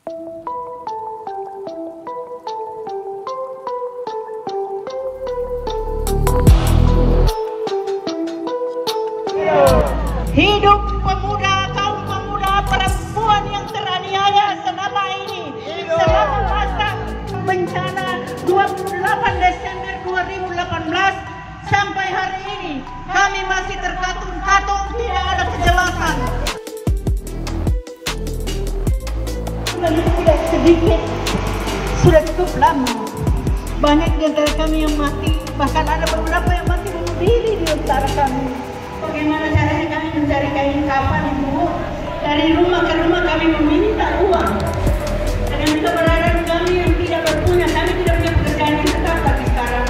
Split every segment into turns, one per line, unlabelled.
Hidup pemuda, kaum pemuda, perempuan yang teraniaya selama ini, selama masa bencana 28 Desember 2018 sampai hari ini kami masih terkatung-katung, tidak ada kejelasan. Sudah sedikit, sudah cukup lama. Banyak di antara kami yang mati, bahkan ada beberapa yang mati bunuh diri di antara kami. Bagaimana caranya kami mencari kain kafan itu? Dari rumah ke rumah kami meminta uang. Dengan keberadaan kami yang tidak berpunya, kami tidak punya pekerjaan yang tetap lagi sekarang.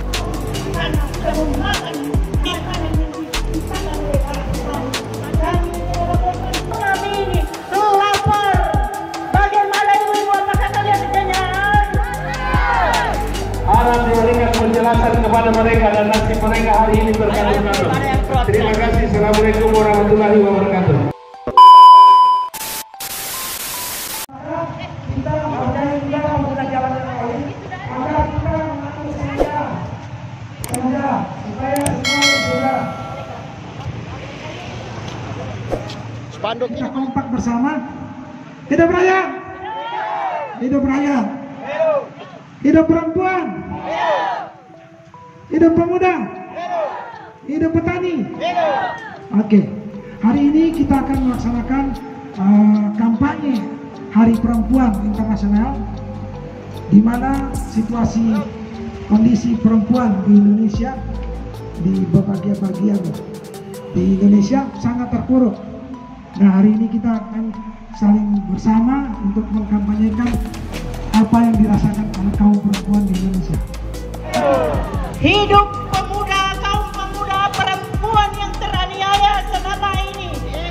Kami ini lapar. Bagaimana ibu-ibu, apakah kalian kenyang?
Harap diberikan penjelasan kepada mereka dan nasib mereka hari ini berkali-kali. Terima kasih. Assalamualaikum warahmatullahi wabarakatuh.
Spanduk
kita kompak bersama. Hidup raya, hidup raya, hidup perempuan, hidup pemuda, hidup petani. Oke, hari ini kita akan melaksanakan kampanye Hari Perempuan Internasional, di mana situasi kondisi perempuan di Indonesia, di berbagai bagian di Indonesia sangat terpuruk. Nah, hari ini kita akan saling bersama untuk mengkampanyekan apa yang dirasakan oleh kaum perempuan di Indonesia.
Hidup pemuda, kaum pemuda, perempuan yang teraniaya selama ini,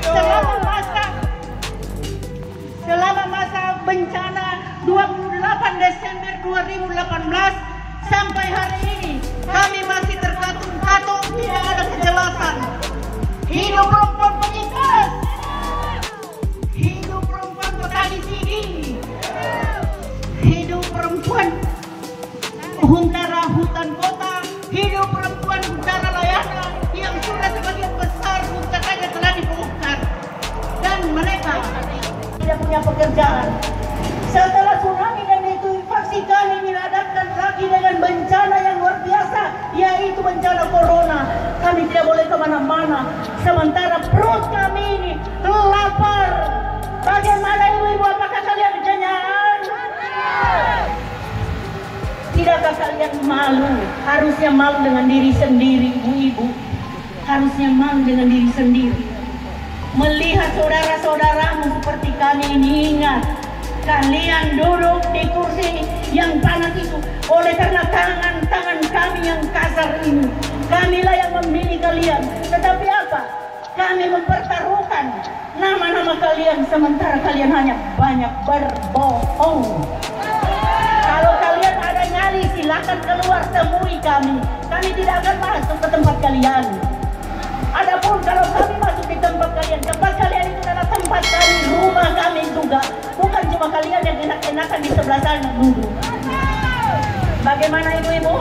selama masa bencana 28 Desember 2018 sampai hari ini kami masih terkatung-katung, tidak ada kejelasan. Hidup perempuan penyintas, hidup perempuan petani sini, hidup perempuan huntara hutan kota, hidup perempuan huntara layanan yang sudah sebagian besar hutannya telah dibongkar dan mereka tidak punya pekerjaan. Setelah tsunami dan likuifaksi, kami dihadapkan lagi dengan bencana yang luar biasa, yaitu bencana corona. Kami tidak boleh kemana-mana, sementara perut kami ini lapar. Bagaimana ibu-ibu, apakah kalian kenyang? Tidakkah kalian malu? Harusnya malu dengan diri sendiri, ibu-ibu. Harusnya malu dengan diri sendiri. Melihat saudara-saudaramu seperti kami ini, ingat, kalian duduk di kursi yang panas itu oleh karena tangan-tangan kami yang kasar ini. Kamilah yang memilih kalian. Tetapi apa? Kami mempertaruhkan nama-nama kalian, sementara kalian hanya banyak berbohong. Kalau kalian ada nyali, silakan keluar temui kami. Kami tidak akan masuk ke tempat kalian. Adapun kalau kami masuk di tempat kalian itu adalah tempat kami, rumah kami juga. Bukan cuma kalian yang enak-enakan di sebelah sana duduk. Bagaimana ibu-ibu?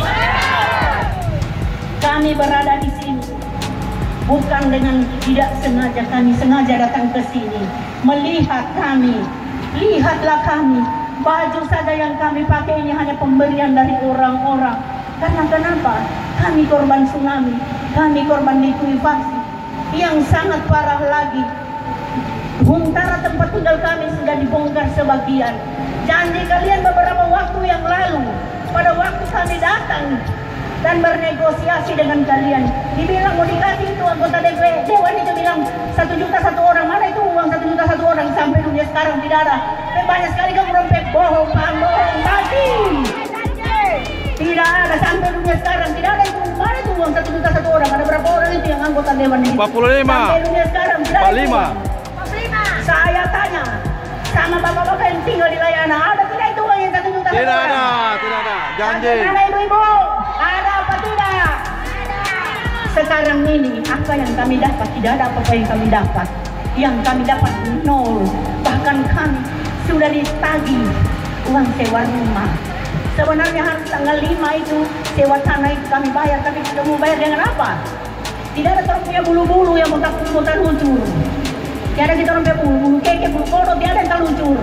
Kami berada di sini bukan dengan tidak sengaja, kami sengaja datang ke sini melihat kami. Lihatlah kami. Baju saja yang kami pakai ini hanya pemberian dari orang-orang. Karena kenapa? Kami korban tsunami, kami korban likuifaksi yang sangat parah lagi. Huntara tempat tinggal kami sudah dibongkar sebagian. Janji kalian beberapa waktu yang lalu, pada waktu kami datang dan bernegosiasi dengan kalian, dibilang mau dikasih itu anggota Dewan itu bilang 1 juta satu orang. Mana itu uang 1 juta satu orang? Sampai dunia sekarang tidak ada. Banyak sekali kamu rompet, bohong tadi. Tidak ada sampai dunia sekarang, tidak ada itu. Mana itu uang 1 juta satu orang? Ada berapa orang itu yang anggota Dewan ini?
45.
Sampai dunia sekarang tidak
45.
Saya tanya sama bapak-bapak yang tinggal di Layanan, ada tidak itu uang yang 1 juta?
Tidak ada, tidak ada. Janji.
Bagaimana ibu-ibu? Ada apa tidak? Sekarang ini apa yang kami dapat? Tidak ada apa-apa yang kami dapat. Yang kami dapat nol. Bahkan kami sudah ditagih uang sewa rumah. Sebenarnya harus tanggal 5 itu sewa tanah itu kami bayar, tapi kita mau bayar dengan apa? Tidak ada orang punya bulu-bulu yang muntah luncur. Tiada kita orang punya bulu-bulu keke, bulu kodok, tiada yang terluncur.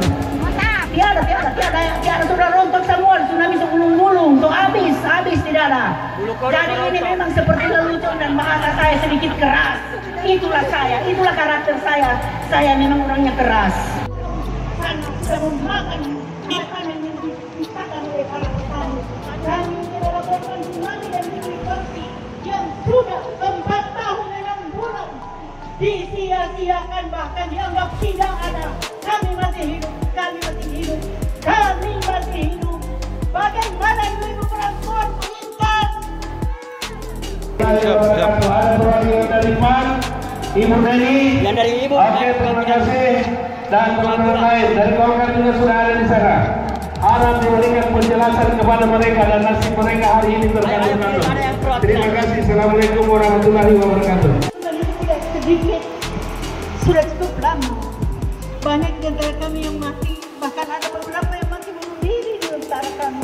Tiada sudah rontok semua, tsunami segulung-gulung, tuh habis tidak ada. Jadi ini memang seperti lelucon dan bahasa saya sedikit keras. Itulah saya, itulah karakter saya. Saya memang orangnya keras. Saya memakan makanan yang dipisahkan oleh para petani. Kami adalah korban tsunami dan likuifaksi yang sudah 4 tahun dan 6 bulan disia-siakan, bahkan dianggap tidak ada. Kami masih hidup. Bagaimana ibu-ibu perempuan melintas?
Ada perwakilan dari PAN, Ibu Neni. Yang dari Ibu. Oke, terima kasih. Dan teman-teman lain dari Golkar juga sudah ada di sana. Harap diberikan penjelasan kepada mereka dan nasib mereka hari ini terkait. Terima kasih. Assalamualaikum warahmatullahi wabarakatuh.
Sudah sedikit, sudah cukup lama. Banyak di antara kami yang mati, bahkan ada beberapa yang mati bunuh diri di antara kami.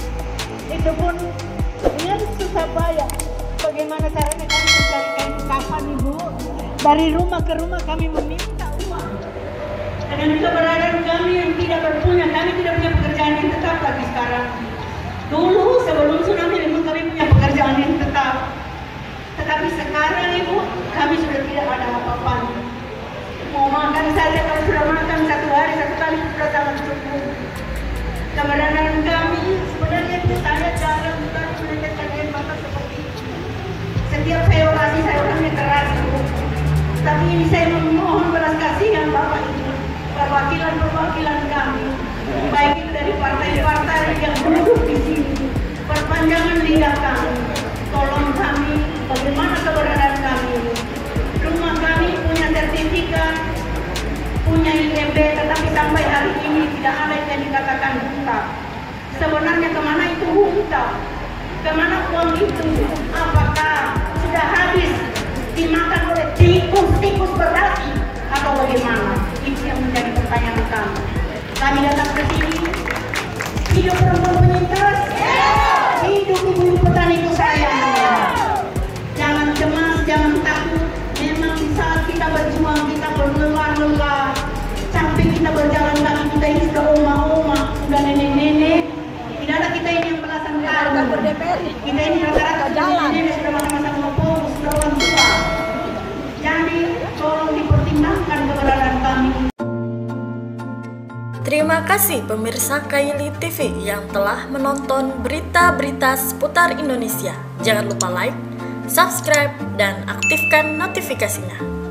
Itu pun dengan susah payah. Bagaimana caranya kami mencari kain kafan, Ibu? Dari rumah ke rumah kami meminta uang. Dengan keberadaan kami yang tidak berpunya, kami tidak punya pekerjaan yang tetap lagi sekarang. Dulu sebelum tsunami memang kami punya pekerjaan yang tetap. Tetapi sekarang, Ibu, kami sudah tidak ada apa-apa. Mau makan saja, kalau sudah makan 1 hari 1 kali sudah sangat cukup. Keberadaan kami sebenarnya itu saya jarang bukan menanyakan air mata seperti itu. Setiap saya orasi saya orangnya keras, Ibu. Tapi ini saya memohon belas kasihan Bapak Ibu, perwakilan kami, baik itu dari partai-partai yang duduk di sini, perpanjangan lidah kami. Tolong kami, bagaimana keberadaan kami ini? Rumah kami punya sertifikat, punya IMB, tetapi sampai hari ini tidak ada yang dikatakan hunta. Sebenarnya kemana itu hunta? Kemana uang itu? Apakah sudah habis dimakan oleh tikus berdaki atau bagaimana? Itu yang menjadi pertanyaan kami. Kami datang ke sini, hidup perempuan penyintas, hidup ibu-ibu petani itu sayang. Jangan cemas, jangan takut. Memang di saat kita berjuang, kita berlelah-lelah, sampai kita berjalan kaki, kita ini sudah oma-oma, sudah nenek-nenek. Tidak ada kita ini yang belasan tahun. Kita ini rata-rata nenek sudah masa-masa menopang, sudah orang tua. Jadi tolong dipertimbangkan keberadaan kami.
Terima kasih pemirsa Kaili TV yang telah menonton berita-berita seputar Indonesia. Jangan lupa like, subscribe, dan aktifkan notifikasinya.